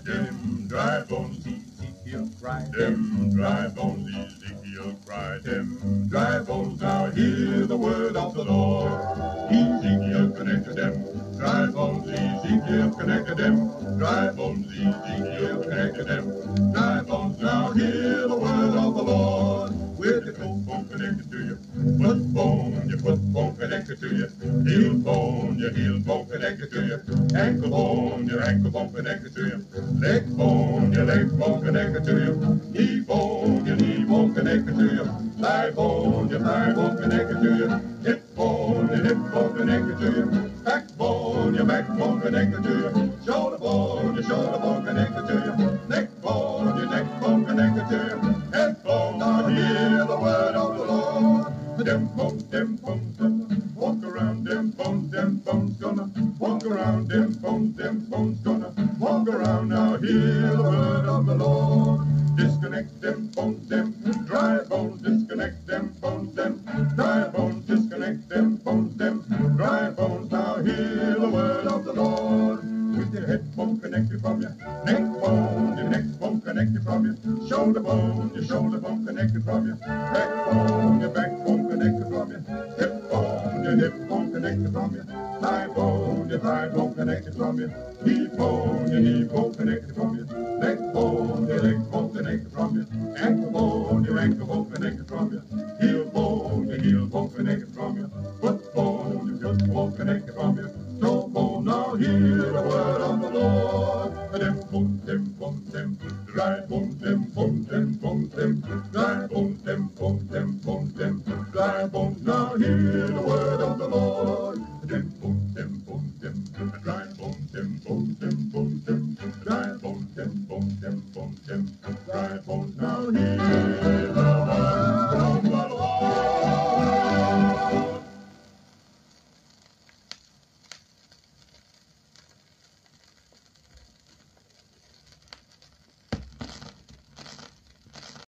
Them dry bones, Ezekiel cried. them dry bones, Ezekiel cried. Them dry bones, now hear the word of the Lord. Ezekiel connected them. Dry bones, Ezekiel connected them. Dry bones, Ezekiel connected them. Dry bones, now hear the word of the Lord. With your toe bone connected to you, your foot bone connected to you, your heel bone connected to you, your ankle bone connected to you, your leg bone connected to you, your knee bone connected to you, your thigh bone connected to you, your hip bone connected to you, your back bone connected to you, your shoulder bone connected to you, your neck bone connected to you, head bone, now hear the word of the Lord. Them bones, gonna walk around, them bones, gonna walk around, them bones, gonna walk around, now hear the word of the Lord. Disconnect them bones, them dry bones, disconnect them bones, them dry bones, disconnect them bones, them dry bones, now hear the word of the Lord. With your head bone connected from your neck bone connected from your shoulder bone connected from your back bone connected from your hip bone connected from your thigh bone connected from your knee bone connected from your leg bone connected from your ankle bone connected from your heel bone connected from your foot bone connected from your toe bone. Now hear the word of the Lord. Them bones, dry bones, them bones, dry bones, them bones, dry bones. Now hear the word of the Lord. Them bones, dry bones, them bones, dry bones, dry bones. Now hear